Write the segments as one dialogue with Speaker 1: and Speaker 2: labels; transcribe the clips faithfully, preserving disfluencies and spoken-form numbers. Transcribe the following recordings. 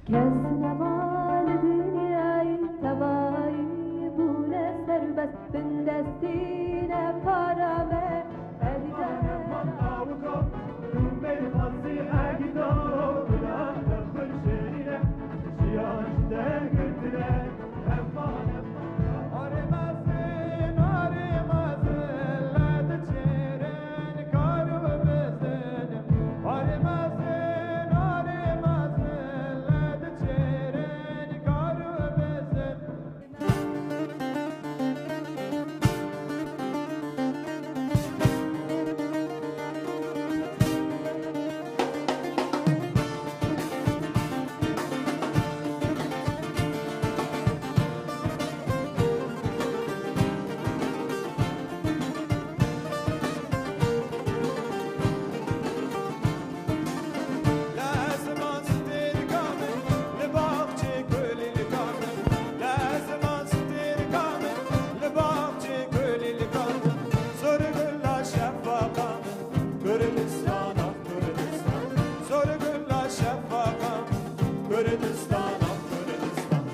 Speaker 1: كسنا مال dünyayı tavayı bu ne serbest bin destine parame elden
Speaker 2: avukat benim hasi agidor la tafır şerine şiyajde gittiler emma arimazın arimazın ladı çeren karı bezden arimazın arimazın ladı çeren karı bezden لازم أصدر كامل لباقتي كل اللي كامل لازم أصدر كامل لباقتي كل اللي كامل زور كل شفاقة كردستان كردستان زور كل شفاقة كردستان كردستان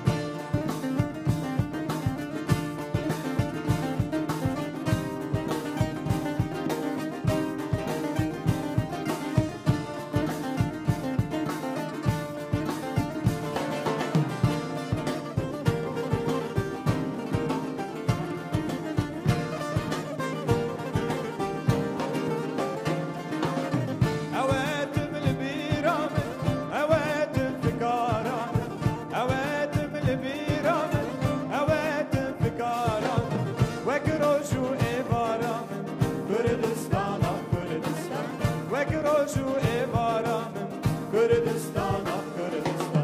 Speaker 2: أواتم البيرامل أواتم فكارامل أواتم البيرامل أواتم فكارامل وكروشو إبارامل كردستان كردستان وكروشو إبارامل كردستان كردستان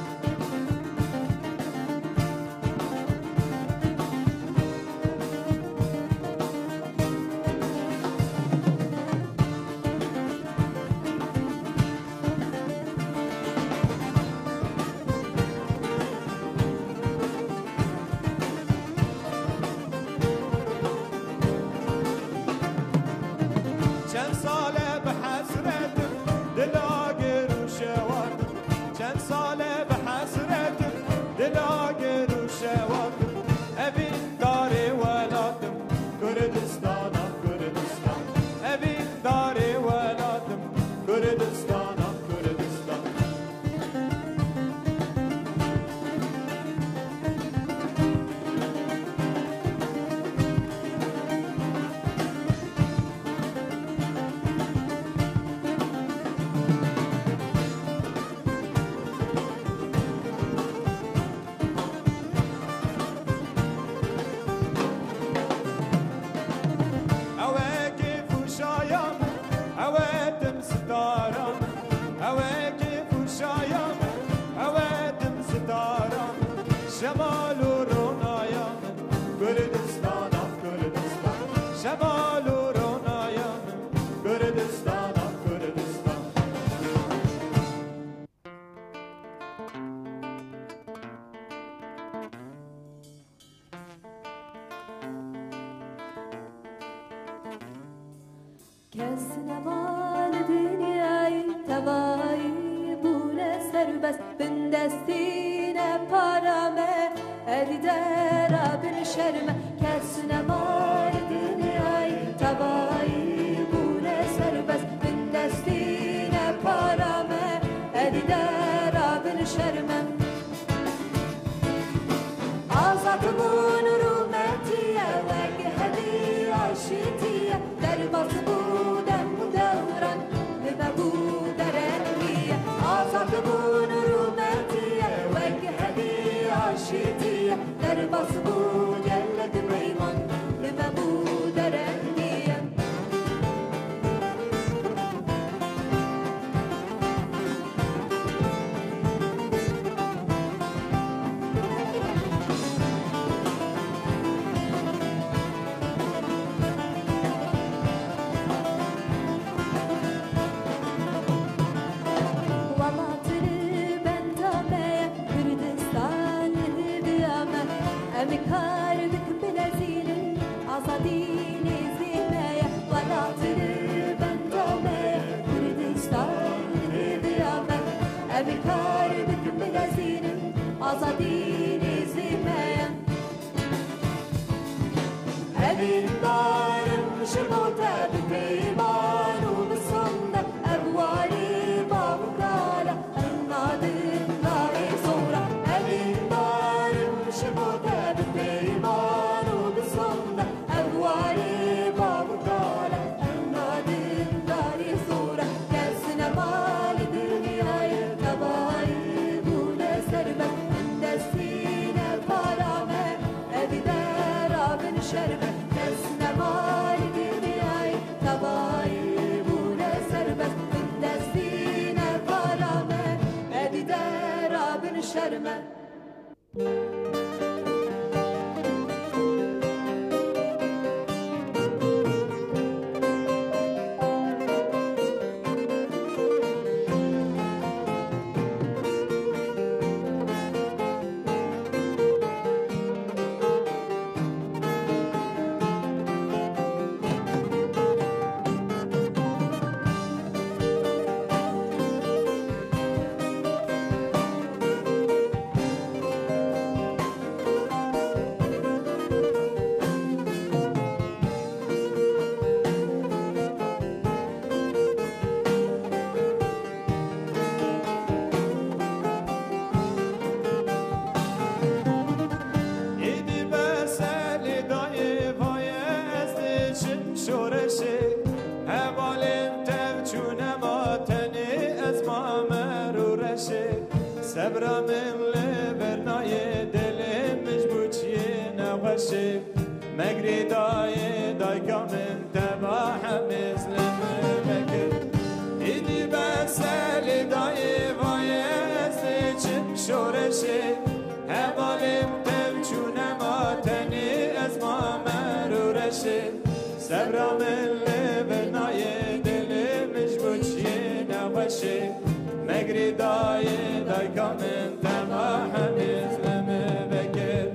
Speaker 2: كم صالة بحسرتك دلاقر وشواطر كم صالة بحسرتك دلاقر وشواطر أبي داري ولاتم كردستان كردستان أبي داري ولاتم كردستان كردستان أواكف وشايم أواتم ستارم أواكف وشايم أواتم ستارم شمال ورونايا كردستان كردستان شمال ورونايا كردستان كردستان
Speaker 1: كسنا مال dünyayı tavayı bu ne serbest bin destine parame elden bir şerme كسنا مال dünyayı tavayı bu ne serbest bin destine parame elden bir şerme azad bu nurumetiye ve hediye aşitiye derbası bu dem devran ve bu derenliye azad bu nurumetiye ve hediye aşitiye derbası bu geldi beyman ve bu derenliye Kardık bilezinin azadini zimeye Valatını ben tameye Kürdistan bir amen Evi kardık bilezinin شربه دست نمال دنیای تبایی بونه سربست دستین پارامه ادی در آبن شرمه
Speaker 2: صبر من لبرنای دل مجبوطی نوشه مگری دای دای کامن تبا همزلم مگر دیدی بسل دای وای است چم شورشه حوالم تم چونم آتنی از ما مرورشه صبر من لبرنای دل مجبوطی نوشه مگری دای دای کامن تما همیز لمه بکر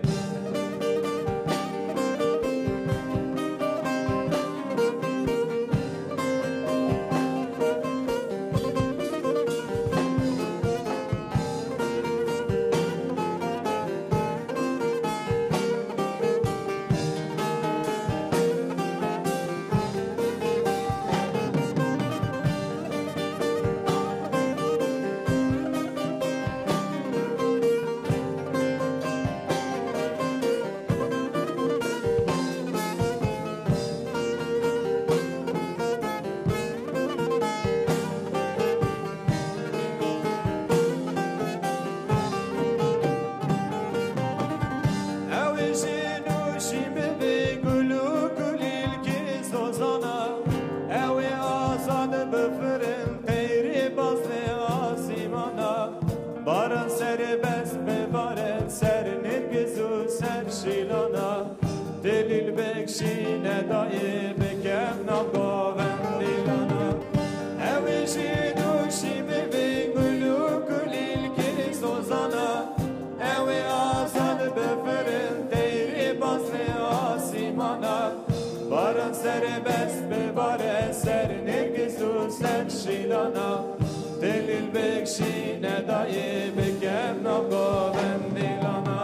Speaker 2: دلیل بکشی ندای بکم نباون دیلانا اوشی دوشی ببین گلو گلیل که سوزانا اوی آزاد بفرن دیری بازر آسیمانا باران سر بست بباره سر نرگز و سر شیلانا دلیل بکشی ندای بکم نباون دیلانا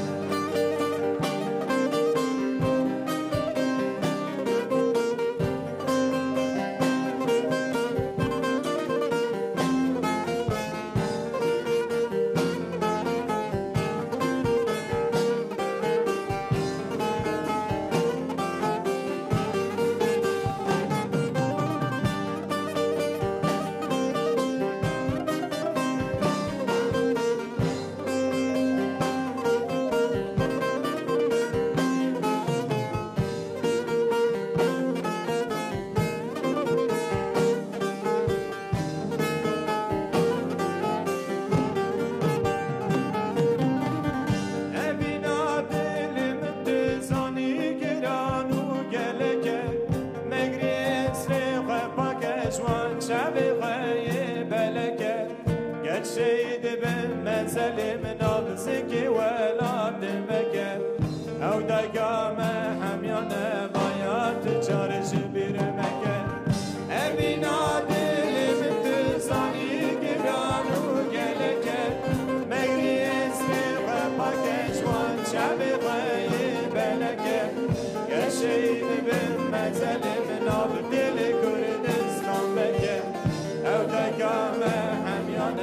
Speaker 2: شيد بمنزل من أبزك ولا دمك أو دقام حميان ضيات جارش برمك أمين عادل من تزاني قران وقلك مغري اسمي غبك جوان شعب غيب لك يا شيد بمنزل من أبدل كردستان بك أو دقام حميان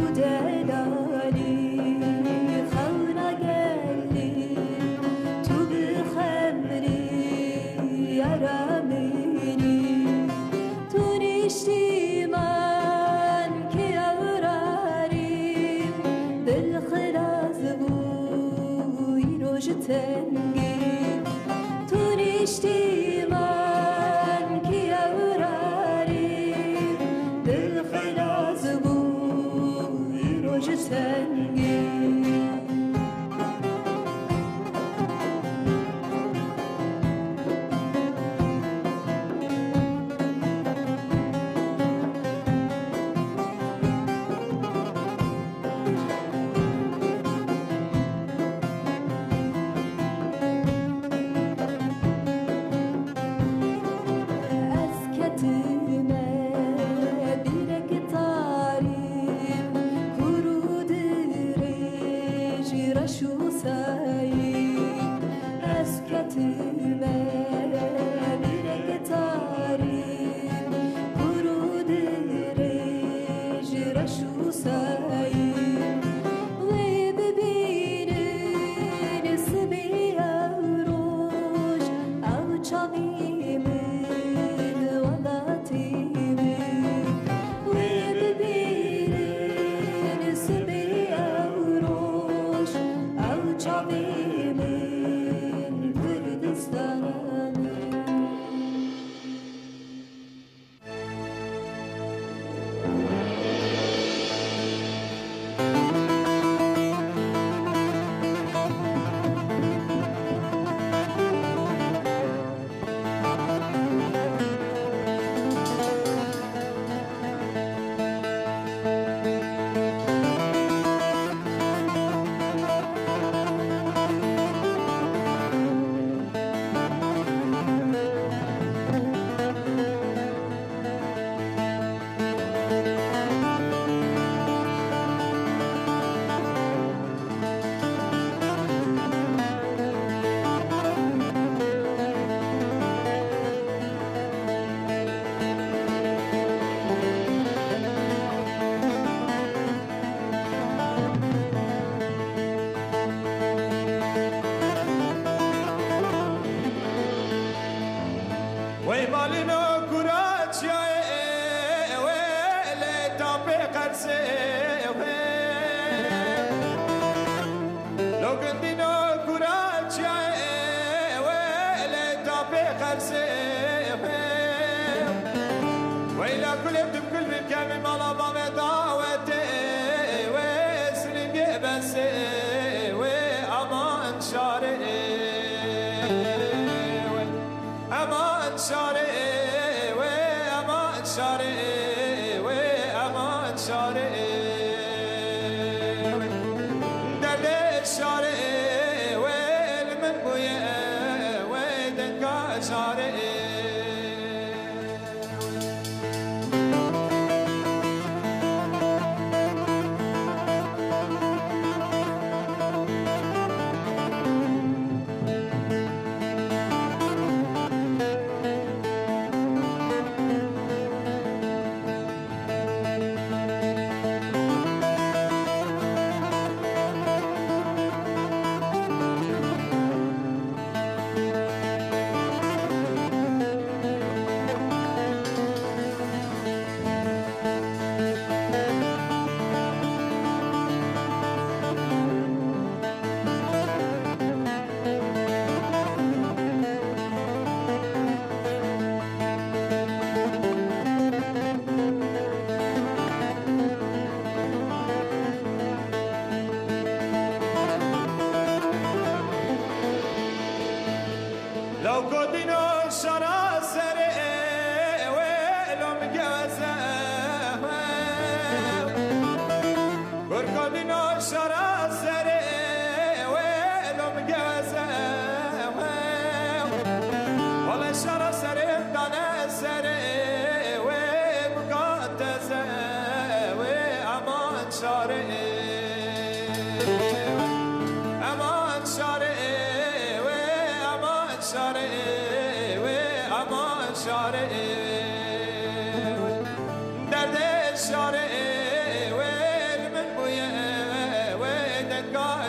Speaker 2: شاره و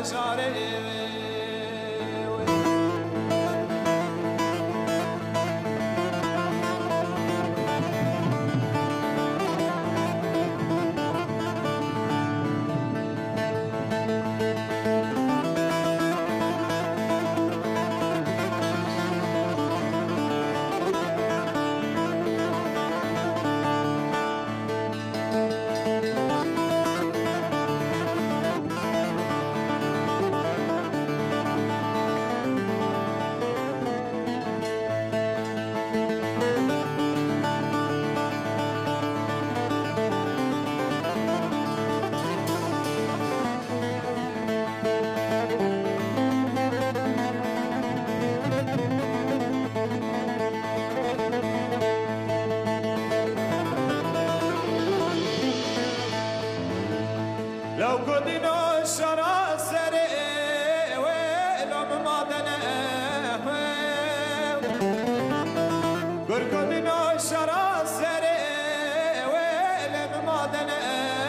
Speaker 2: لو كدنا شرا سري ولو مادنا gur كدنا شرا سري ولو مادنا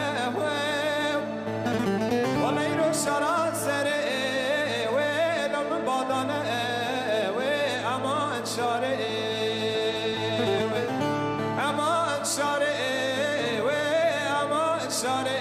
Speaker 2: ولا يرو شرا سري ولو مادنا وامان شاري امان شاري وامان شاري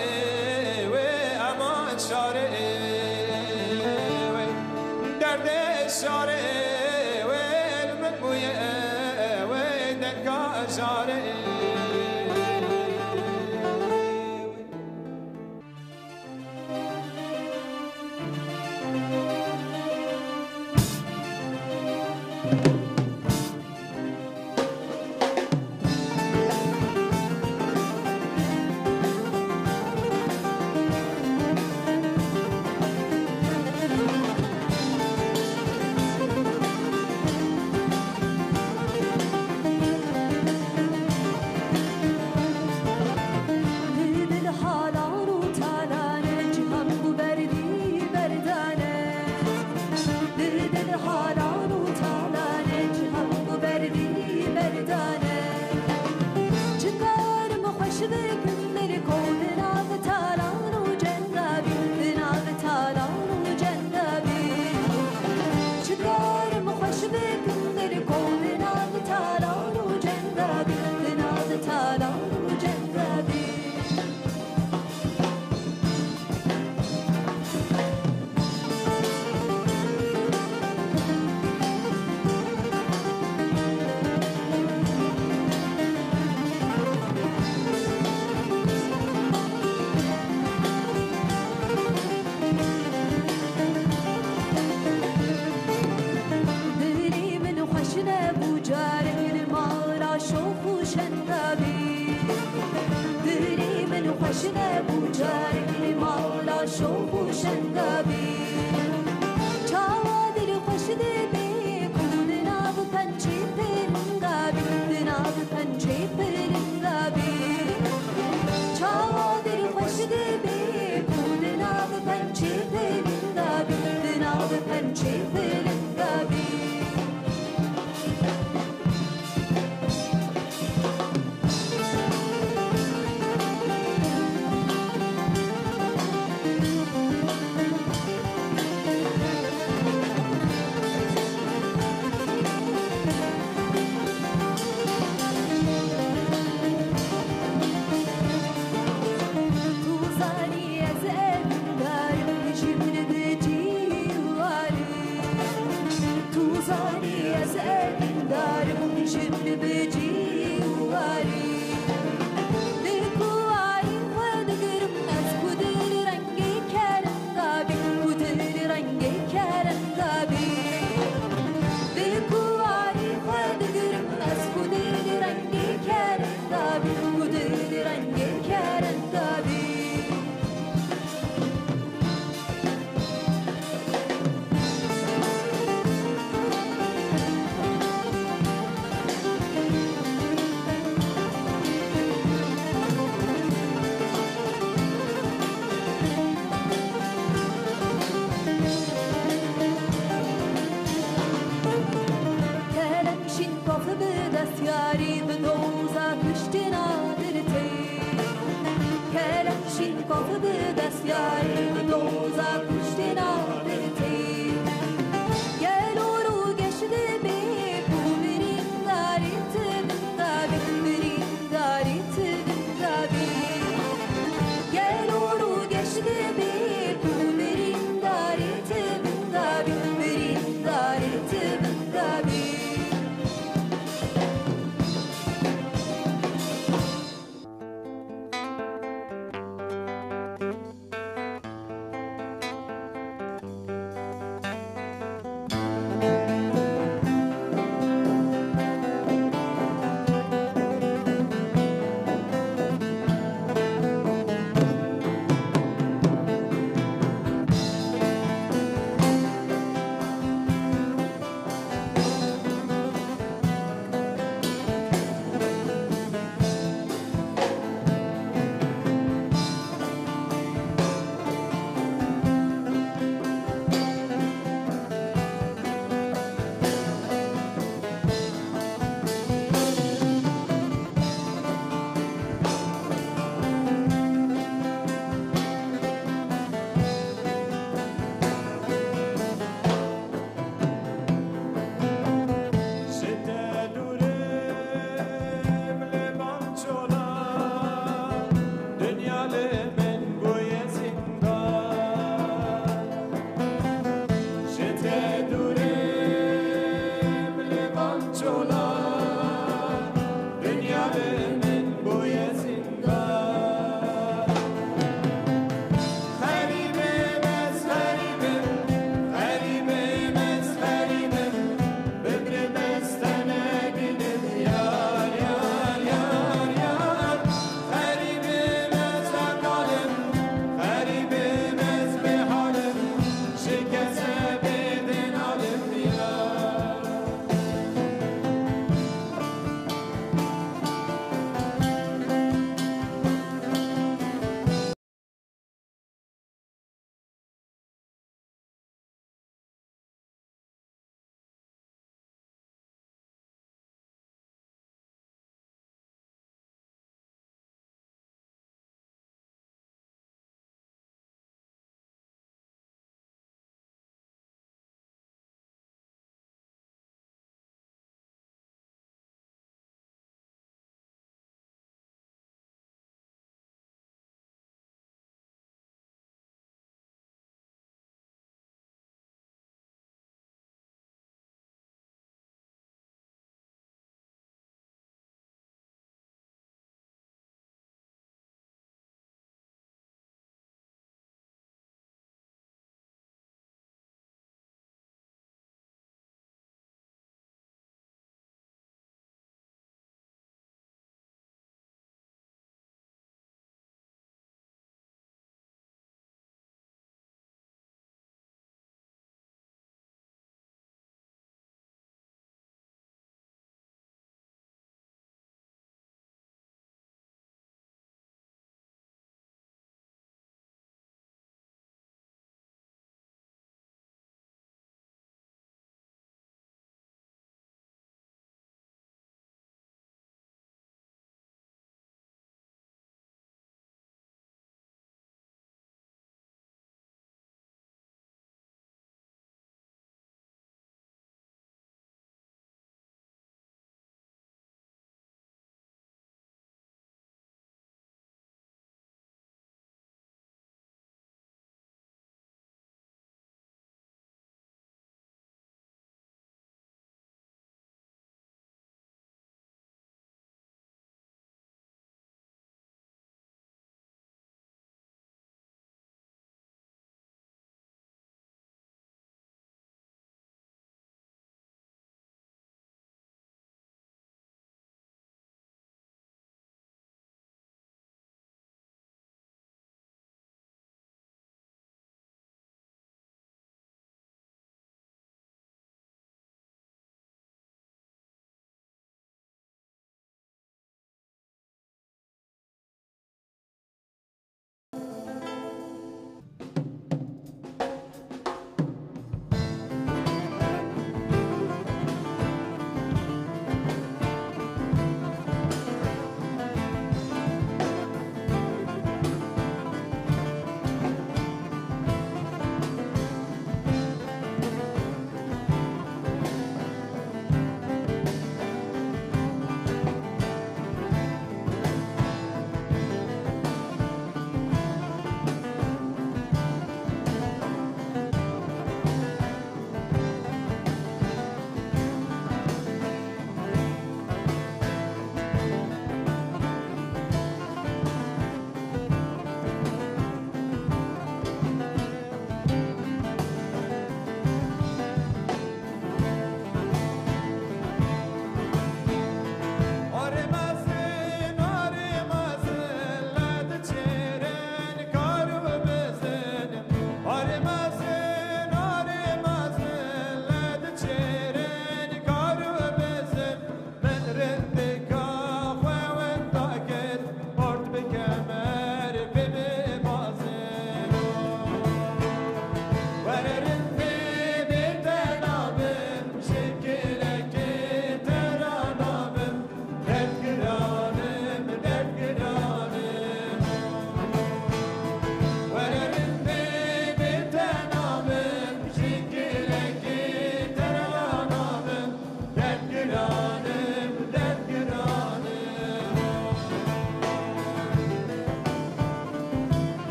Speaker 1: Kapı dest yarı doza kuştina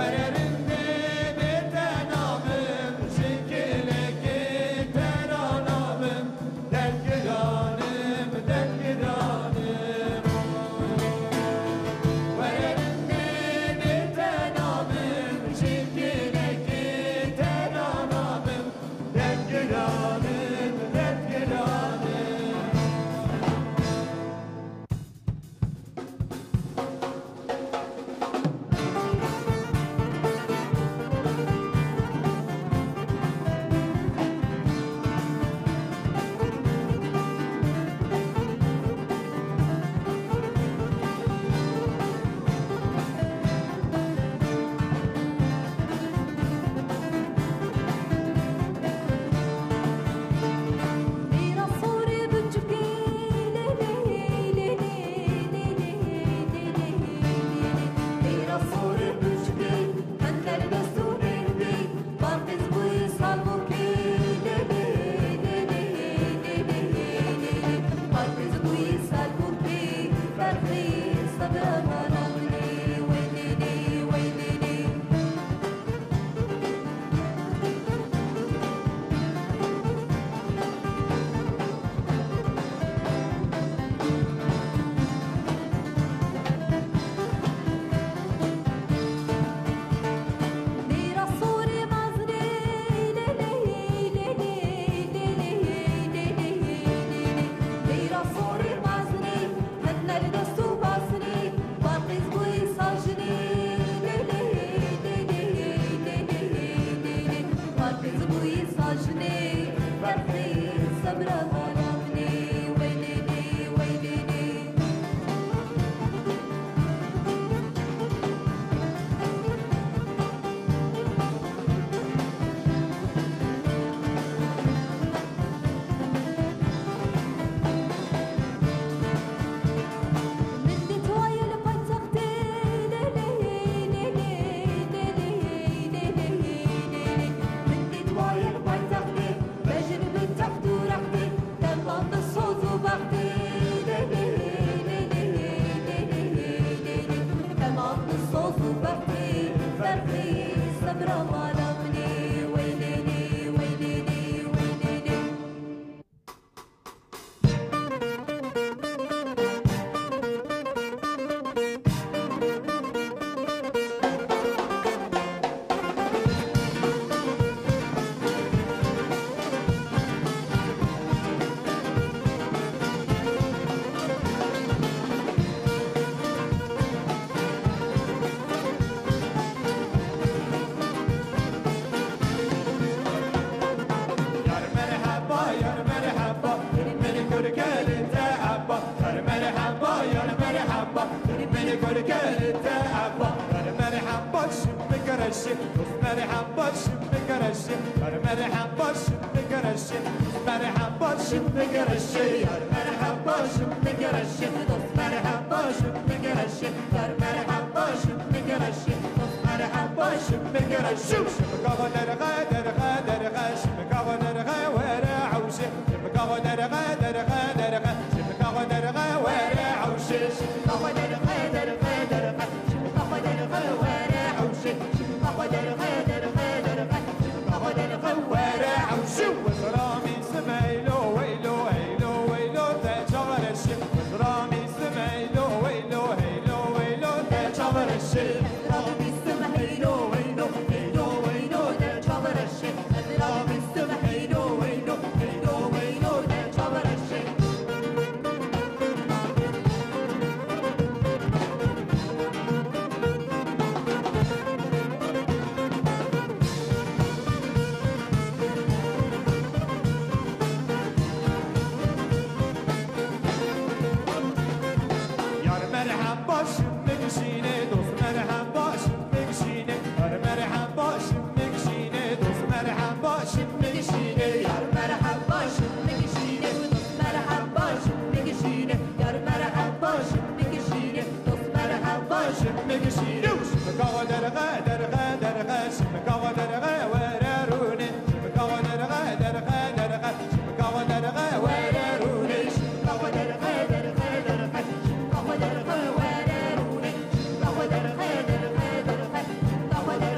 Speaker 1: Come on,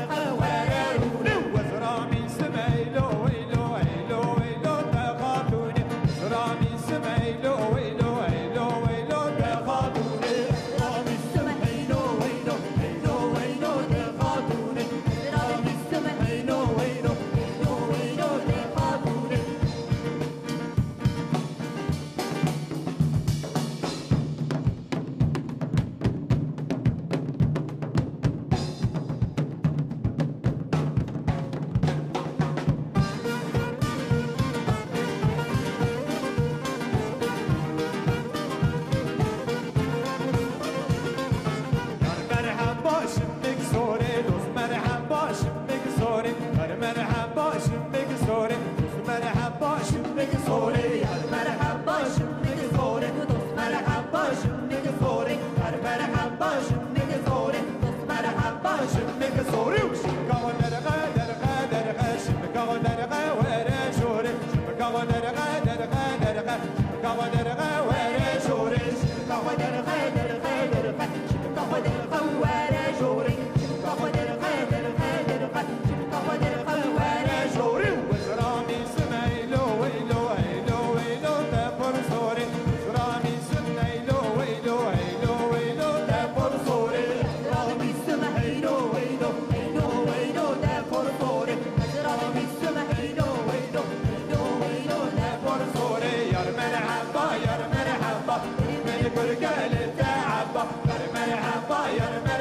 Speaker 1: صوري يا مرحبا شمك صوري دوست مرحبا شمك صوري يا مرحبا شمك صوري دوست مرحبا شمك صوري
Speaker 2: شمك ودرغا درغا درغا شمك ودرغا ورا شوري شمك ودرغا درغا درغا شمك ودرغا ورا شوري
Speaker 1: شمك ودرغا درغا درغا شمك ودرغا ورا شوري شمك ودرغا درغا درغا شمك ودرغا ورا شوري
Speaker 2: وزرامي سميلو ويلو ويلو ويلو تفر صوري وزرامي سميلو ويلو ويلو ويلو تفر صوري
Speaker 1: رامي سميلو ويلو ويلو ويلو تفر صوري رامي سميلو ويلو ويلو ويلو تفر
Speaker 2: صوري يا مرحبا يا مرحبا من كل قال تعبا يا مرحبا يا مرحبا